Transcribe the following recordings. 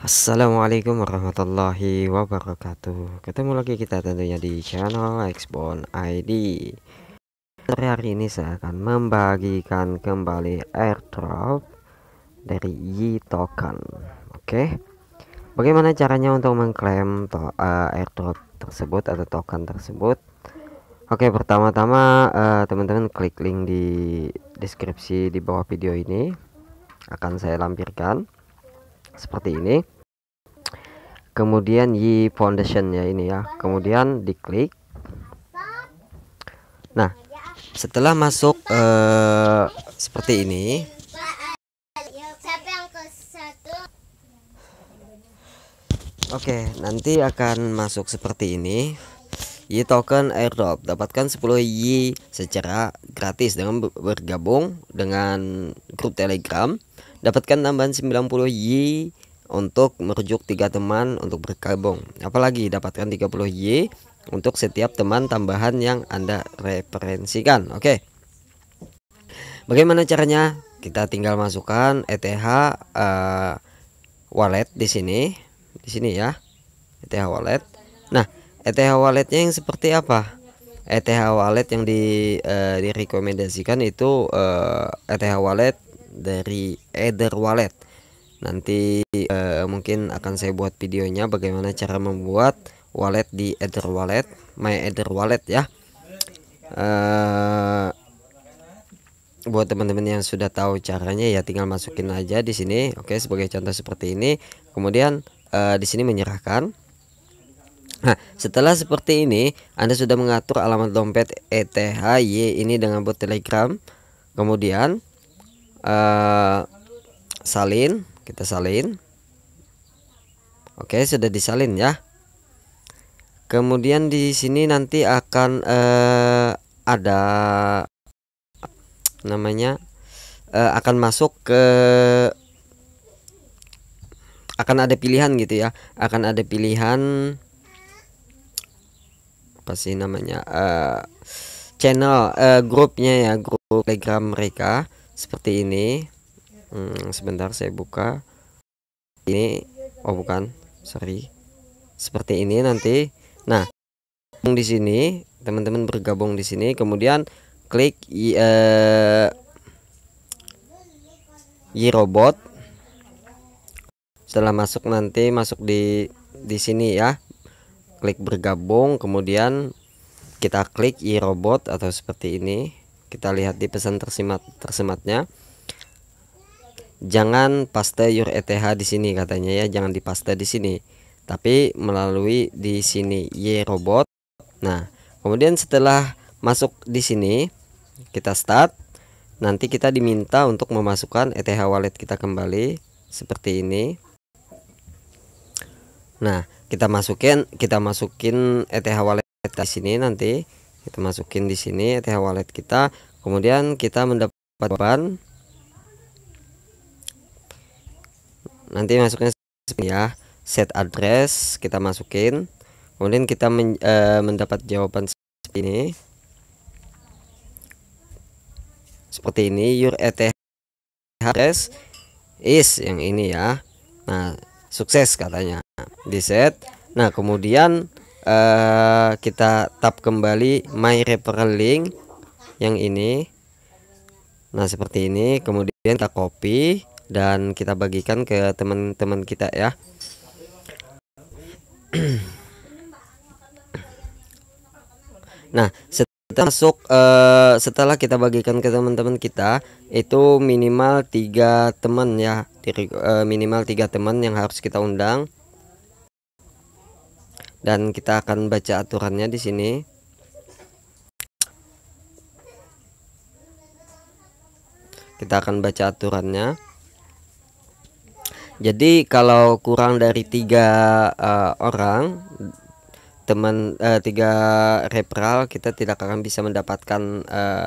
Assalamualaikum warahmatullahi wabarakatuh. Ketemu lagi kita tentunya di channel Xbon ID. Hari ini saya akan membagikan kembali airdrop dari Yi Token. Oke. Bagaimana caranya untuk mengklaim airdrop tersebut atau token tersebut? Oke, pertama-tama teman-teman klik link di deskripsi di bawah video ini. Akan saya lampirkan seperti ini. Kemudian Yi Foundation ya ini ya, kemudian diklik. Nah, setelah masuk seperti ini, oke, nanti akan masuk seperti ini. Yi token airdrop, dapatkan 10 Yi secara gratis dengan bergabung dengan grup Telegram. Dapatkan tambahan 90 Yi untuk merujuk 3 teman untuk bergabung. Apalagi dapatkan 30 Y untuk setiap teman tambahan yang Anda referensikan. Oke. Bagaimana caranya? Kita tinggal masukkan ETH wallet di sini. Di sini ya. ETH wallet. Nah, ETH walletnya yang seperti apa? ETH wallet yang direkomendasikan itu ETH wallet dari Ether Wallet. Nanti mungkin akan saya buat videonya bagaimana cara membuat wallet di Ether Wallet, My Ether Wallet ya. Buat teman-teman yang sudah tahu caranya ya tinggal masukin aja di sini. Oke, sebagai contoh seperti ini. Kemudian di sini menyerahkan. Nah, setelah seperti ini, Anda sudah mengatur alamat dompet ETHY ini dengan bot Telegram. Kemudian salin. Kita salin. Oke, sudah disalin ya. Kemudian di sini nanti akan ada namanya akan masuk ke akan ada pilihan gitu ya. Akan ada pilihan apa sih namanya channel grupnya ya, grup Telegram mereka seperti ini. Sebentar saya buka ini. Oh bukan, sorry, seperti ini nanti. Nah, di sini teman-teman bergabung di sini, kemudian klik Robot. Setelah masuk nanti masuk di sini ya, klik bergabung, kemudian kita klik Robot atau seperti ini. Kita lihat di pesan tersematnya. Jangan paste your ETH di sini katanya ya, jangan dipaste di sini, tapi melalui di sini Y Robot. Nah, kemudian setelah masuk di sini kita start. Nanti kita diminta untuk memasukkan ETH wallet kita kembali seperti ini. Nah, kita masukin ETH wallet di sini. Nanti kita masukin di sini ETH wallet kita. Kemudian kita mendapat jawaban. Nanti masuknya ya, set address kita masukin. Kemudian kita mendapat jawaban seperti ini. Seperti ini, your ETH address is yang ini ya. Nah, sukses katanya di set. Nah, kemudian kita tap kembali my referral link yang ini. Nah, seperti ini. Kemudian kita copy dan kita bagikan ke teman-teman kita ya. Nah, setelah kita bagikan ke teman-teman kita, itu minimal 3 teman ya, minimal 3 teman yang harus kita undang. Dan kita akan baca aturannya di sini. Kita akan baca aturannya. Jadi kalau kurang dari 3 orang teman, 3 referral, kita tidak akan bisa mendapatkan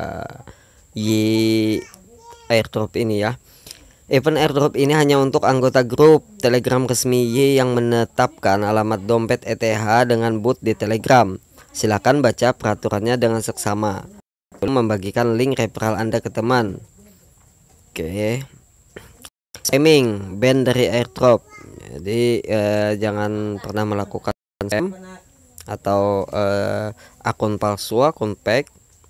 Y airdrop ini ya. Event airdrop ini hanya untuk anggota grup Telegram resmi Y yang menetapkan alamat dompet ETH dengan bot di Telegram. Silakan baca peraturannya dengan seksama sebelum membagikan link referral Anda ke teman. Oke. Spamming ban dari airdrop. Jadi jangan pernah melakukan spam atau akun palsu, akun fake.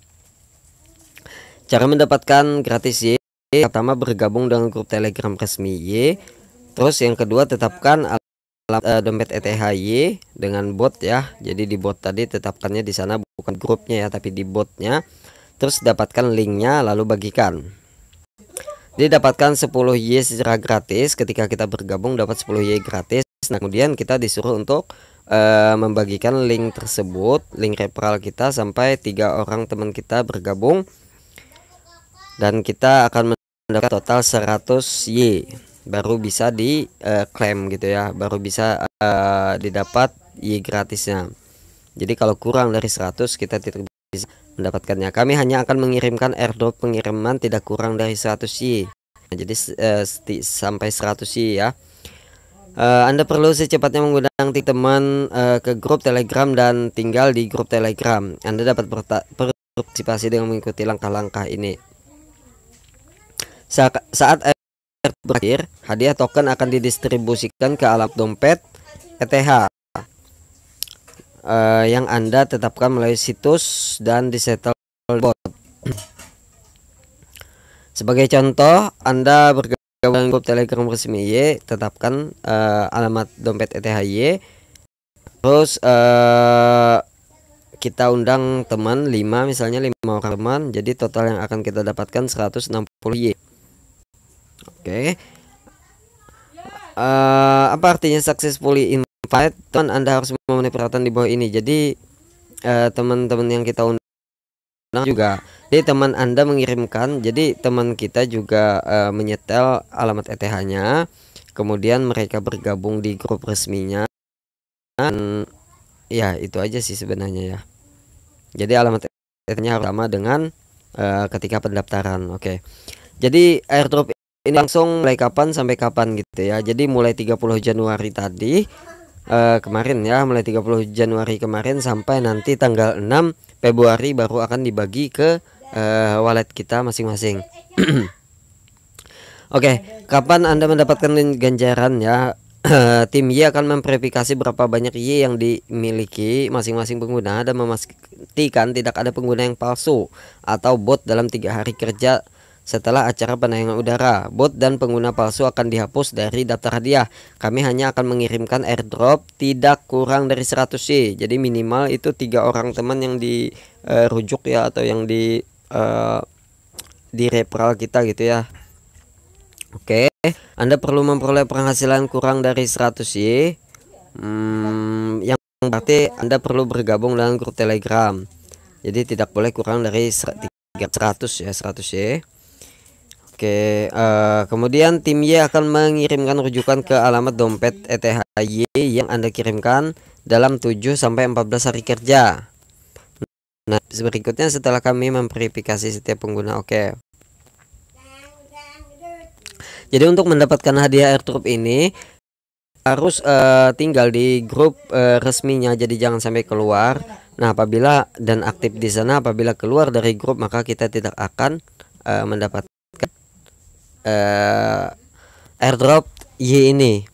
Cara mendapatkan gratis Y, pertama bergabung dengan grup Telegram resmi Y. Terus yang kedua tetapkan dompet ETHY dengan bot ya. Jadi di bot tadi tetapkannya di sana, bukan grupnya ya, tapi di botnya. Terus dapatkan linknya lalu bagikan. Didapatkan 10 Y secara gratis. Ketika kita bergabung dapat 10 Y gratis. Nah, kemudian kita disuruh untuk membagikan link tersebut, link referral kita, sampai 3 orang teman kita bergabung, dan kita akan mendapat total 100 Y baru bisa di klaim gitu ya, baru bisa didapat Y gratisnya. Jadi kalau kurang dari 100 kita tidak bisa mendapatkannya. Kami hanya akan mengirimkan airdrop pengiriman tidak kurang dari 100 Y. Nah, jadi sampai 100 Y ya. Anda perlu secepatnya mengundang teman ke grup Telegram dan tinggal di grup Telegram. Anda dapat berpartisipasi dengan mengikuti langkah-langkah ini. Saat berakhir, hadiah token akan didistribusikan ke alamat dompet ETH yang Anda tetapkan melalui situs dan disettle bot. Sebagai contoh, Anda bergabung dengan grup Telegram resmi Y, tetapkan alamat dompet ETHY. Terus kita undang teman 5, misalnya 5 orang teman, jadi total yang akan kita dapatkan 160 Y. Oke. Apa artinya successfully invite? Teman Anda harus memenuhi persyaratan di bawah ini. Jadi teman-teman yang kita undang juga, jadi teman Anda mengirimkan, jadi teman kita juga menyetel alamat ETH-nya, kemudian mereka bergabung di grup resminya, dan ya itu aja sih sebenarnya ya. Jadi alamat ETH-nya harus sama dengan ketika pendaftaran. Oke. Jadi airdrop ini langsung mulai kapan sampai kapan gitu ya. Jadi mulai 30 Januari tadi kemarin ya, mulai 30 Januari kemarin sampai nanti tanggal 6 Februari baru akan dibagi ke wallet kita masing-masing. Oke, kapan Anda mendapatkan ganjaran ya? Tim Y akan memverifikasi berapa banyak Y yang dimiliki masing-masing pengguna dan memastikan tidak ada pengguna yang palsu atau bot dalam 3 hari kerja setelah acara penayangan udara. Bot dan pengguna palsu akan dihapus dari daftar hadiah. Kami hanya akan mengirimkan airdrop tidak kurang dari 100 Y. Jadi minimal itu 3 orang teman yang dirujuk ya, atau yang di referral kita gitu ya. Oke, Anda perlu memperoleh penghasilan kurang dari 100 Y. Yang berarti Anda perlu bergabung dengan grup Telegram. Jadi tidak boleh kurang dari 100 ya, 100 Y. Oke, kemudian tim Y akan mengirimkan rujukan ke alamat dompet ETHY yang Anda kirimkan dalam 7 sampai 14 hari kerja. Nah, berikutnya setelah kami memverifikasi setiap pengguna. Oke. Jadi untuk mendapatkan hadiah airdrop ini harus tinggal di grup resminya, jadi jangan sampai keluar. Nah, apabila dan aktif di sana, apabila keluar dari grup maka kita tidak akan mendapatkan airdrop Y ini.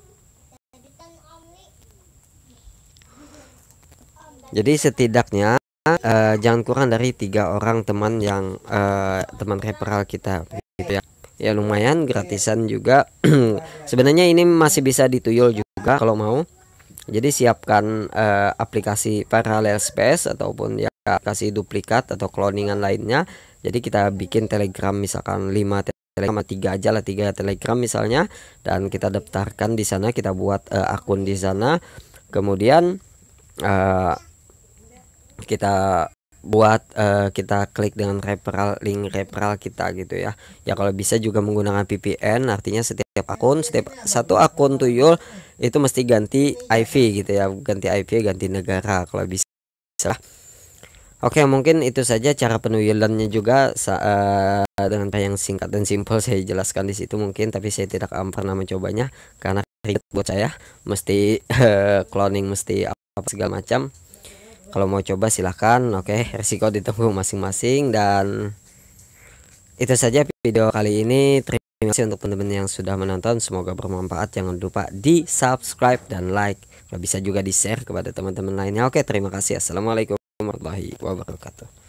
Jadi setidaknya jangan kurang dari 3 orang teman yang teman referral kita gitu ya. Ya lumayan gratisan juga. Sebenarnya ini masih bisa dituyul juga kalau mau. Jadi siapkan aplikasi parallel space ataupun ya aplikasi duplikat atau cloningan lainnya. Jadi kita bikin Telegram misalkan 5 Telegram, 3 aja lah, 3 Telegram misalnya, dan kita daftarkan di sana, kita buat akun di sana, kemudian kita buat kita klik dengan referral, link referral kita gitu ya. Ya kalau bisa juga menggunakan VPN, artinya setiap satu akun tuyul itu mesti ganti IP gitu ya, ganti IP, ganti negara kalau bisa. Oke, mungkin itu saja cara penuyulannya juga dengan yang singkat dan simpel saya jelaskan di situ mungkin, tapi saya tidak pernah mencobanya karena ribet buat saya, mesti cloning, mesti apa segala macam. Kalau mau coba silahkan. Oke, resiko ditunggu masing-masing, dan Itu saja video kali ini. Terima kasih untuk teman-teman yang sudah menonton. Semoga bermanfaat. Jangan lupa di subscribe dan like. Kalau bisa juga di share kepada teman-teman lainnya. Oke, terima kasih. Assalamualaikum warahmatullahi wabarakatuh.